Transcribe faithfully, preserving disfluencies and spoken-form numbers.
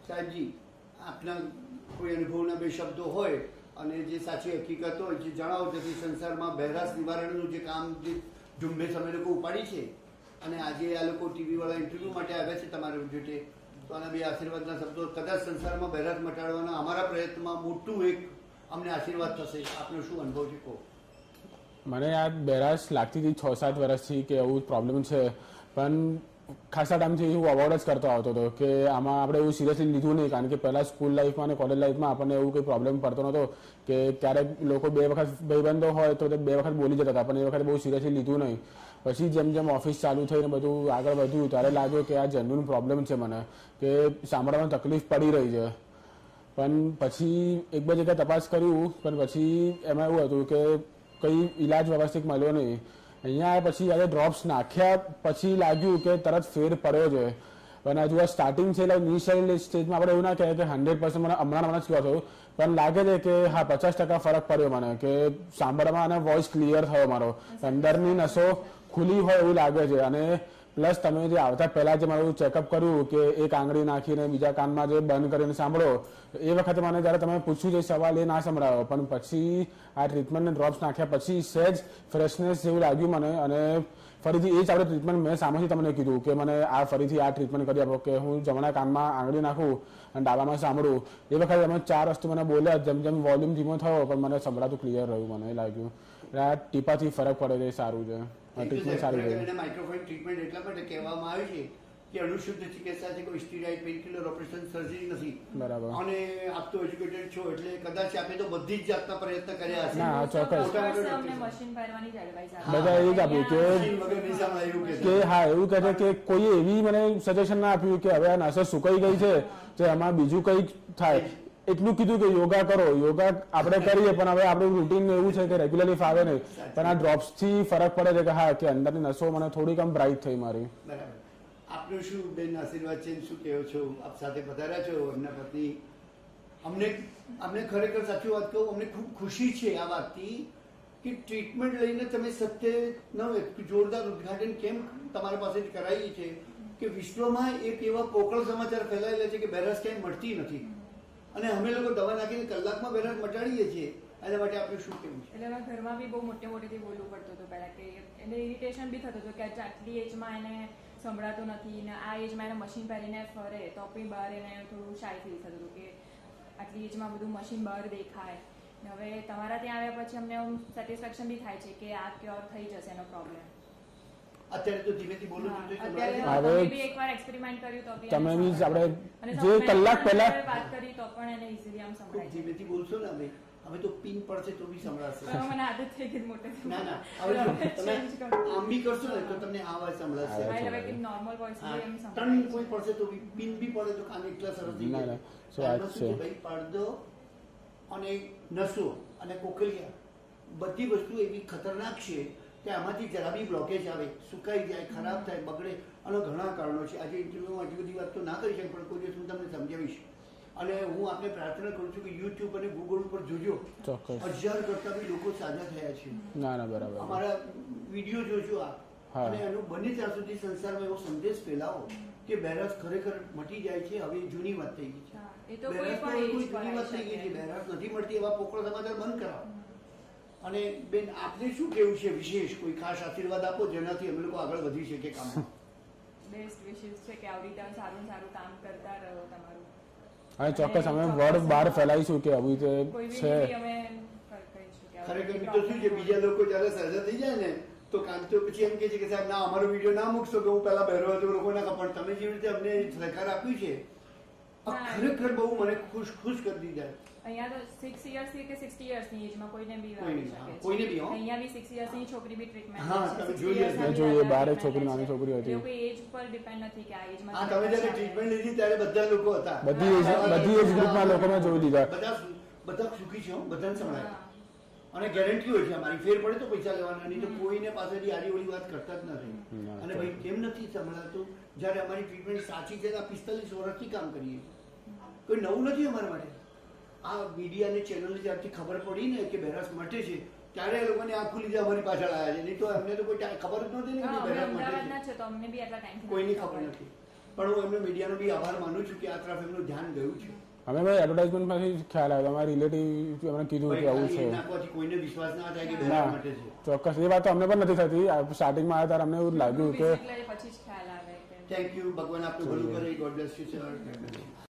સાહેબજી, આપના કોઈ અનુભવના બે શબ્દો હોય અને જે સાચી હકીકત હોય જે જણાવો, જેથી સંસારમાં બહેરાશ નિવારણનું જે કામ, જે ઝુંબેશ અમે લોકો ઉપાડી છે અને આજે આ લોકો ટીવી વાળા ઇન્ટરવ્યુ માટે આવ્યા છે તમારા જોડે, તો આના બે આશીર્વાદના શબ્દો કદાચ સંસારમાં બહેરાશ મટાડવાના અમારા પ્રયત્નમાં મોટું એક અમને આશીર્વાદ થશે. આપનો શું અનુભવ છે કહો? મને આ બહેરાશ લાગતી હતી છ સાત વર્ષથી કે એવું પ્રોબ્લેમ છે, પણ ખાસા ટાઈમથી હું અવોઇડ જ કરતો આવતો હતો કે આમાં આપણે એવું સિરિયસલી લીધું નહીં, કારણ કે પહેલાં સ્કૂલ લાઈફમાં અને કોલેજ લાઈફમાં આપણને એવું કંઈ પ્રોબ્લેમ પડતો નહોતો કે ક્યારેક લોકો બે વખત ભાઈબંધો હોય તો બે વખત બોલી જતા હતા, પણ એ વખતે બહુ સિરિયસલી લીધું નહીં. પછી જેમ જેમ ઓફિસ ચાલુ થઈને બધું આગળ વધ્યું ત્યારે લાગ્યું કે આ જેન્યુન પ્રોબ્લેમ છે મને, કે સાંભળવામાં તકલીફ પડી રહી છે. પણ પછી એક બે જગ્યાએ તપાસ કર્યું, પણ પછી એમાં એવું હતું કે કંઈ ઈલાજ વ્યવસ્થિત મળ્યો નહીં. અહીંયા આવ્યા પછી આજે ડ્રોપ્સ નાખ્યા પછી લાગ્યું કે તરત ફેર પડ્યો છે. અને હજુ આ સ્ટાર્ટિંગ છે, એટલે ઇનિશિયલ સ્ટેજમાં આપણે એવું ના કહેવાય કે હંડ્રેડ પર્સન્ટ મને હમણાં હમણાં જ કહેવા થયું, પણ લાગે છે કે હા પચાસ ટકા ફરક પડ્યો મને, કે સાંભળવામાં અને વોઇસ ક્લિયર થયો મારો, અંદરની નસો ખુલી હોય એવું લાગે છે. અને પ્લસ તમે જે આવતા પહેલાં જે મારું ચેકઅપ કર્યું કે એક આંગળી નાખીને બીજા કાનમાં જે બંધ કરીને સાંભળો, એ વખતે મને જ્યારે તમે પૂછ્યું છે સવાલ એ ના સંભળાયો, પણ પછી આ ટ્રીટમેન્ટને ડ્રોપ્સ નાખ્યા પછી સહેજ ફ્રેશનેસ જેવું લાગ્યું મને. અને ફરીથી એ જ આપણે ટ્રીટમેન્ટ મેં સામેથી તમને કીધું કે મને આ ફરીથી આ ટ્રીટમેન્ટ કરી આપો, કે હું જમણા કાનમાં આંગળી નાખું અને ડાબામાં સાંભળું. એ વખતે તમે ચાર વસ્તુ મને બોલ્યા, જેમ જેમ વોલ્યુમ ધીમો થયો પણ મને સંભળાતું ક્લિયર રહ્યું, મને લાગ્યું આ ટીપાથી ફરક પડે છે, સારું છે. ટ્રીટમેન્ટ સારી છે. માઇક્રોફોન ટ્રીટમેન્ટ એટલા માટે કહેવામાં આવે છે કે અણુશુદ્ધ ચિકિત્સા છે, કોઈ સ્ટીરોઇડ, પેનકિલર, ઓપરેશન, સર્જરી નથી. બરાબર. અને આપ તો એજ્યુકેટેડ છો એટલે કદાચ આપે તો બધી જ જાતના પ્રયત્ન કર્યા હશે. ના ચોક્કસ બધા એ જ આપ્યું કે કે હા એવું કહે છે કે કોઈ એવી મને સજેશન ના આપ્યું કે હવે આ નસો સુકાઈ ગઈ છે તો એમાં બીજું કંઈક થાય. એટલું કીધું કે યોગા કરો, યોગા આપણે કરીએ પણ હવે આપણું રૂટીન એવું છે કે રેગ્યુલરલી ફાવે નહીં, પણ આ ડ્રોપ્સથી ફરક પડે છે કે હા કે અંદરની નસો મને થોડીક આમ બ્રાઇટ થઈ મારી. બરાબર. આપનું શું બેન આશીર્વાદ છે, શું કહો છો? આપ સાથે પધાર્યા છો, એમના પત્ની. અમને અમને ખરેખર સાચી વાત કહું, અમને ખૂબ ખુશી છે આ વાતથી કે ટ્રીટમેન્ટ લઈને તમે સત્ય ન જોરદાર ઉદઘાટન કેમ તમારા પાસેથી કરાવી છે કે વિશ્વમાં એક એવા પોકળ સમાચાર ફેલાયેલા છે કે બહેરાશ ક્યાંય મળતી નથી, અને અમે લોકો દવા નાખીને કલાકમાં બહેરાશ મટાડીએ છીએ. એના માટે આપણે શું કહેવું છે? એટલે એમાં ઘરમાં બી બહુ મોટે મોટેથી બોલવું પડતું હતું પહેલાં, કે એને ઇરિટેશન બી થતું હતું કે આટલી એજમાં એને સંભળાતું નથી ને આ એજમાં એને મશીન પહેરીને ફરે તો બી બહાર એને થોડું શાય ફીલ થતું હતું કે આટલી એજમાં બધું મશીન બહાર દેખાય. હવે તમારા ત્યાં આવ્યા પછી અમને સેટિસ્ફેક્શન બી થાય છે કે આ ક્યોર થઈ જશે એનો પ્રોબ્લેમ. અત્યારે તો ધીમેથી બોલો છો, અત્યારે બી એકવાર એક્સપેરિમેન્ટ કર્યું તો બી તમે બી આપણે જે કલાક પહેલા વાત કરી તો પણ એને ઈઝીલી આમ સંભળાય. ધીમેથી બોલશો ને હવે હવે તો પિન પડશે તો બી સંભળાશે. મને આદત થઈ ગઈ મોટે. ના ના હવે તમે આમ બી કરશો ને તો તમને આ અવાજ સંભળાશે. હવે કે નોર્મલ વોઇસ બી એમ સંભળાય. ત્રણ કોઈ પડશે તો બી પિન બી પડે તો કાન એટલા સરસ થઈ જાય. ભાઈ પડદો અને નસો અને કોકલિયા બધી વસ્તુ એવી ખતરનાક છે કે આમાંથી જરા બી બ્લોકેજ આવે, સુકાઈ જાય, ખરાબ થાય, બગડે, અને ઘણા કારણો છે. આજે ઇન્ટરવ્યુમાં આટલી બધી વાત તો ના કરી શકે, પણ કોઈ દિવસ હું તમને સમજાવીશ. અને હું આપને પ્રાર્થના કરું છું કે યુટ્યુબ અને ગૂગલ ઉપર જોજો, હજાર કરતા બી લોકો સાજા થયા છે. ના ના બરાબર. અમારા વિડીયો જોજો આપ, અને એનું બને ત્યાં સુધી સંસારમાં એવો સંદેશ ફેલાવો કે બહેરાશ ખરેખર મટી જાય છે. હવે જૂની વાત થઈ ગઈ છે, બહેરાશ કોઈ જૂની વાત થઈ ગઈ છે. બહેરાશ નથી મળતી એવા પોકળ સમાચાર બંધ કરાવો. અને બેન આપને શું કેવું છે વિશેષ કોઈ ખાસ આશીર્વાદ આપો જેનાથી અમે લોકો આગળ વધી શકીએ કામમાં? બેસ્ટ વિશેષ છે કે આવી રીતે સારું સારું કામ કરતા રહો તમારું. હા ચોક્કસ, અમે વર્ડ બહાર ફેલાઈશું કે આવી રીતે છે. ખરેખર મિત્રો શું છે, બીજા લોકો જયારે સર્જા થઈ જાય ને તો કામ તો પછી એમ કે છે કે સાહેબ ના અમારો વિડીયો ના મૂકશો કે હું પેલા બહેરો હતો લોકો ના, પણ તમે જેવી રીતે અમને સહકાર આપ્યું છે ખરેખર બહુ મને ખુશ ખુશ કરી દીધા. અહીંયા તો સિક્સ યર્સ થી કે સિક્સટી યર્સ ની એજમાં કોઈને બી આવી શકે, કોઈને બી. અહીંયા બી સિક્સ યર્સ ની છોકરી બી ટ્રીટમેન્ટ હા તમે જોઈએ જોઈએ બાર છોકરી નાની છોકરી હતી. કોઈ એજ પર ડિપેન્ડ નથી કે આ એજમાં. હા તમે જ્યારે ટ્રીટમેન્ટ લીધી ત્યારે બધા લોકો હતા, બધી એજ બધી એજ ગ્રુપના લોકોને જોઈ લીધા. બધા બધા સુખી છે, બધાને સંભળાય. અને ગેરંટી હોય છે અમારી, ફેર પડે તો પૈસા લેવાના, નહીં તો કોઈને પાસેથી આડી ઓળી વાત કરતા જ નથી. અને ભાઈ કેમ નથી સંભળાતું જયારે અમારી ટ્રીટમેન્ટ સાચી છે? આ પિસ્તાલીસ વર્ષથી કામ કરીએ, કોઈ નવું નથી અમારા માટે. આ મીડિયા અને ચેનલ જ્યારથી ખબર પડી ને કે બહેરાશ મટે છે ત્યારે એ લોકોને આંખો લીધે અમારી પાછળ આવ્યા છે, નહીં તો અમને તો કોઈ ખબર જ નહોતી ને કે બહેરાશ મટે છે, કોઈની ખબર નથી. પણ હું એમને મીડિયાનો બી આભાર માનું છું કે આ તરફ એમનું ધ્યાન ગયું છે. અમે ભાઈ એડવર્ટાઇઝમેન્ટ માંથી ખ્યાલ આવ્યો, અમારા રિલેટિવ અમને કીધું કે આવું છે. નાખવાથી કોઈને વિશ્વાસ ના થાય કે બેરા માટે છે. ચોક્કસ એ વાત તો અમને પણ નથી થતી. સ્ટાર્ટિંગમાં આવ્યા ત્યારે અમને એવું લાગ્યું કે પછી જ ખ્યાલ આવે. Thank you. ભગવાન આપનું ભલું કરે. God bless you sir.